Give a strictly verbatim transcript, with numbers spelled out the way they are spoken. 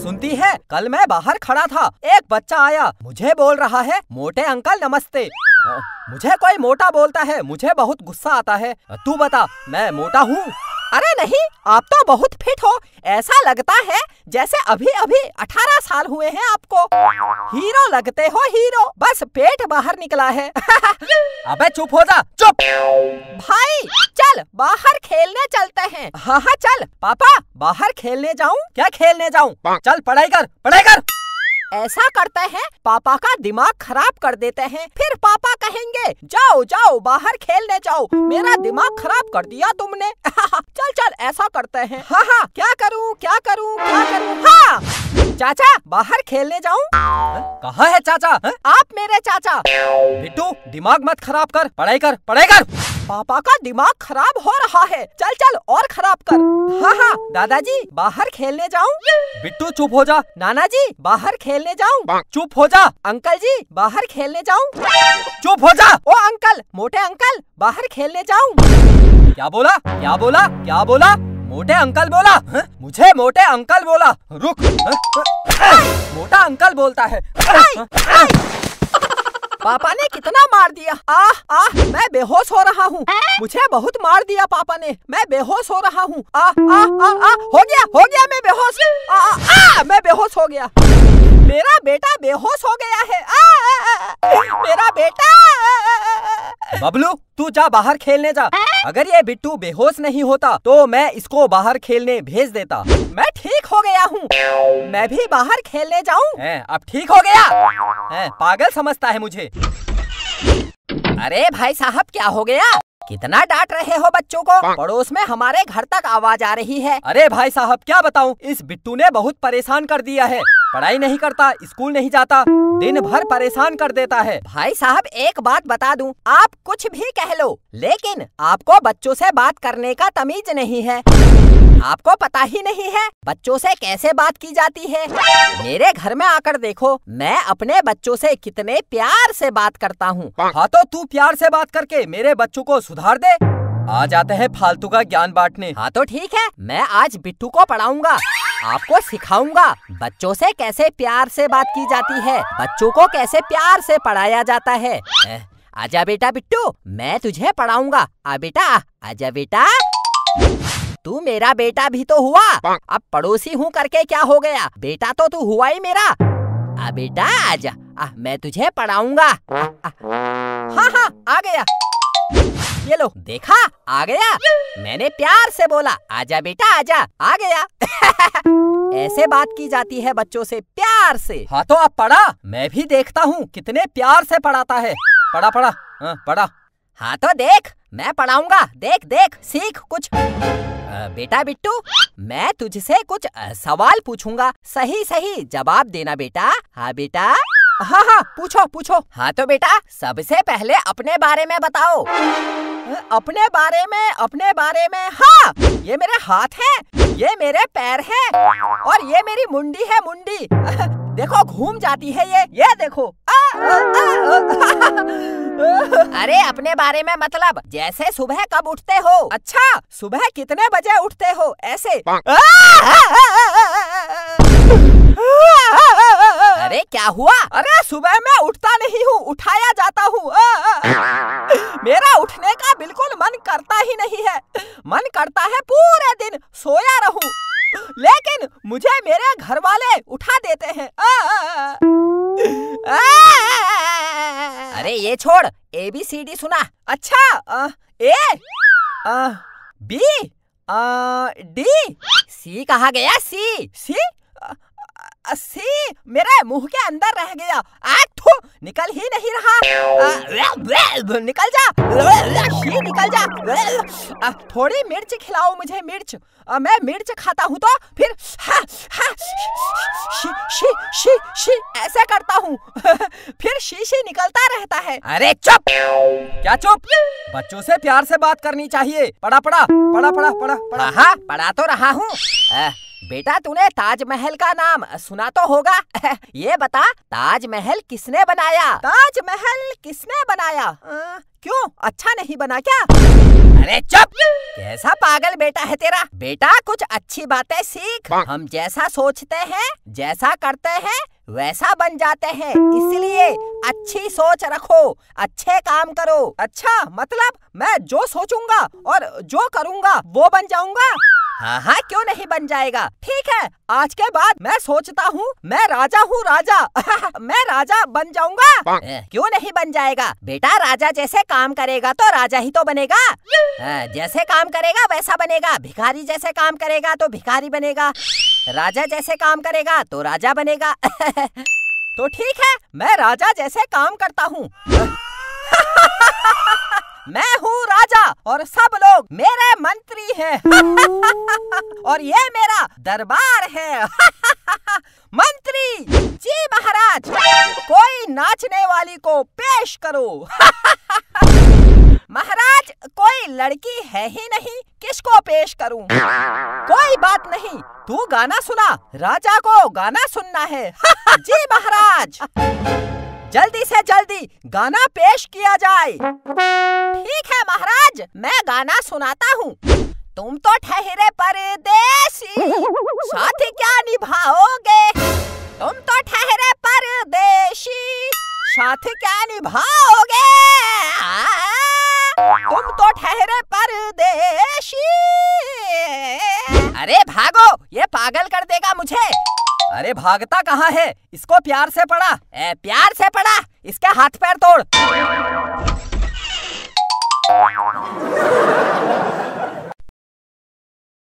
सुनती है, कल मैं बाहर खड़ा था, एक बच्चा आया, मुझे बोल रहा है मोटे अंकल नमस्ते। मुझे कोई मोटा बोलता है, मुझे बहुत गुस्सा आता है। तू बता, मैं मोटा हूँ? अरे नहीं, आप तो बहुत फिट हो, ऐसा लगता है जैसे अभी अभी अठारह साल हुए हैं आपको। हीरो लगते हो हीरो, बस पेट बाहर निकला है। अबे चुप हो जा, चुप। भाई चल बाहर खेलने चलते हैं। हाँ हाँ चल। पापा बाहर खेलने जाऊँ? क्या खेलने जाऊँ? चल पढ़ाई कर, पढ़ाई कर। ऐसा करते हैं, पापा का दिमाग खराब कर देते हैं, फिर पापा कहेंगे जाओ जाओ बाहर खेलने जाओ, मेरा दिमाग खराब कर दिया तुमने। चल चल ऐसा करते हैं। हाँ हाँ क्या करूँ क्या करूँ क्या करूँ? हाँ चाचा बाहर खेलने जाऊँ? कहाँ है चाचा? है? आप मेरे चाचा। बिट्टू दिमाग मत खराब कर, पढ़ाई कर, पढ़ाई कर। पापा का दिमाग खराब हो रहा है, चल चल और खराब कर। हाँ हाँ दादाजी बाहर खेलने जाऊँ? बिट्टू चुप हो जा। नाना जी बाहर खेलने जाऊँ? चुप हो जा। अंकल जी बाहर खेलने जाऊँ? चुप हो जा। ओ अंकल, मोटे अंकल बाहर खेलने जाऊँ? क्या बोला क्या बोला क्या बोला? मोटे अंकल बोला? है? मुझे मोटे अंकल बोला? रुक, मोटा अंकल बोलता है। पापा ने कितना मार दिया। आह आह मैं बेहोश हो रहा हूँ, मुझे बहुत मार दिया पापा ने, मैं बेहोश हो रहा हूँ। आह आह आह हो गया हो गया मैं बेहोश। आ, आ, आ, मैं बेहोश हो गया। मेरा बेटा बेहोश हो गया है। आ, आ, मेरा बेटा। बबलू तू जा बाहर खेलने जा। अगर ये बिट्टू बेहोश नहीं होता तो मैं इसको बाहर खेलने भेज देता। मैं ठीक हो गया हूँ, मैं भी बाहर खेलने जाऊँ? अब ठीक हो गया? है, पागल समझता है मुझे। अरे भाई साहब क्या हो गया? कितना डांट रहे हो बच्चों को? पड़ोस में हमारे घर तक आवाज आ रही है। अरे भाई साहब क्या बताऊं, इस बिट्टू ने बहुत परेशान कर दिया है। पढ़ाई नहीं करता, स्कूल नहीं जाता, दिन भर परेशान कर देता है। भाई साहब एक बात बता दूं, आप कुछ भी कह लो, लेकिन आपको बच्चों से बात करने का तमीज नहीं है। आपको पता ही नहीं है बच्चों से कैसे बात की जाती है। मेरे घर में आकर देखो, मैं अपने बच्चों से कितने प्यार से बात करता हूँ। हाँ तो तू प्यार से बात करके मेरे बच्चों को सुधार दे। आ जाते हैं फालतू का ज्ञान बांटने। हाँ तो ठीक है, मैं आज बिट्टू को पढ़ाऊंगा, आपको सिखाऊंगा बच्चों से कैसे प्यार से बात की जाती है, बच्चों को कैसे प्यार से पढ़ाया जाता है। आजा बेटा बिट्टू, मैं तुझे पढ़ाऊंगा। आ बेटा आजा बेटा, तू मेरा बेटा भी तो हुआ, अब पड़ोसी हूँ करके क्या हो गया, बेटा तो तू हुआ ही मेरा। आ बेटा आजा, आ, मैं तुझे पढ़ाऊंगा। हाँ हाँ आ गया, ये लो देखा आ गया, मैंने प्यार से बोला आजा बेटा आजा, आ गया। ऐसे बात की जाती है बच्चों से, प्यार से। हाँ तो अब पढ़ा, मैं भी देखता हूँ कितने प्यार से पढ़ाता है। पढ़ा पढ़ा हाँ, पढ़ा। हाँ तो देख मैं पढ़ाऊंगा, देख देख सीख कुछ। आ, बेटा बिट्टू मैं तुझसे कुछ आ, सवाल पूछूंगा, सही सही जवाब देना बेटा। हाँ बेटा। हाँ हाँ पूछो पूछो। हाँ तो बेटा सबसे पहले अपने बारे में बताओ। अपने बारे में अपने बारे में हाँ, ये मेरे हाथ हैं, ये मेरे पैर हैं, और ये मेरी मुंडी है मुंडी। देखो घूम जाती है ये ये देखो। आ, आ, आ, आ, अरे अपने बारे में मतलब जैसे सुबह कब उठते हो? अच्छा सुबह कितने बजे उठते हो? ऐसे। अरे क्या हुआ? अरे सुबह मैं उठता नहीं हूँ, उठाया जाता हूँ। मेरा उठने का बिल्कुल मन करता ही नहीं है, मन करता है पूरे दिन सोया रहूं, लेकिन मुझे मेरे घर वाले उठा देते हैं। आ, आ, आ, अरे ये छोड़, ए बी सी डी सुना। अच्छा आ, ए आ, बी आ, डी, सी कहाँ गया? सी सी सी मेरे मुंह के अंदर रह गया। आ, थू, निकल ही नहीं रहा। आ, निकल जा, शी निकल जा। आ, थोड़ी मिर्च खिलाओ मुझे, मिर्च। आ, मैं मिर्च खाता हूँ तो फिर हा, हा, शी, शी, शी, शी ऐसे करता हूँ। फिर शीशी निकलता रहता है। अरे चुप! क्या चुप? बच्चों से प्यार से बात करनी चाहिए। पढ़ा पढ़ा पढ़ा पढ़ा पढ़ा पढ़ा। हाँ पढ़ा तो रहा हूँ। बेटा तूने ताजमहल का नाम सुना तो होगा। ये बता ताजमहल किसने बनाया? ताजमहल किसने बनाया? आ, क्यों अच्छा नहीं बना क्या? अरे चुप! कैसा पागल बेटा है तेरा। बेटा कुछ अच्छी बातें सीख। हम जैसा सोचते हैं, जैसा करते हैं, वैसा बन जाते हैं। इसलिए अच्छी सोच रखो, अच्छे काम करो। अच्छा मतलब मैं जो सोचूंगा और जो करूंगा वो बन जाऊंगा? हाँ हाँ क्यों नहीं बन जाएगा। ठीक है, आज के बाद मैं सोचता हूँ मैं राजा हूँ, राजा मैं राजा बन जाऊंगा। क्यों नहीं बन जाएगा बेटा, राजा जैसे काम करेगा तो राजा ही तो बनेगा। जैसे काम करेगा वैसा बनेगा। भिखारी जैसे काम करेगा तो भिखारी बनेगा, राजा जैसे काम करेगा तो राजा बनेगा। तो ठीक है, मैं राजा जैसे काम करता हूँ। मैं हूँ राजा और सब लोग मेरे मंत्री हैं। और ये मेरा दरबार है। मंत्री जी महाराज, कोई नाचने वाली को पेश करो। महाराज कोई लड़की है ही नहीं, किसको पेश करूं? कोई बात नहीं, तू गाना सुना, राजा को गाना सुनना है। जी महाराज, जल्दी से जल्दी गाना पेश किया जाए। ठीक है महाराज, मैं गाना सुनाता हूँ। तुम तो ठहरे परदेसी, साथ क्या निभाओगे? तुम तो ठहरे परदेसी, साथ क्या निभाओगे? तुम तो ठहरे परदेसी। अरे भागो, ये पागल कर देगा मुझे। अरे भागता कहाँ है? इसको प्यार से पढ़ा। ए, प्यार से पढ़ा, इसके हाथ पैर तोड़।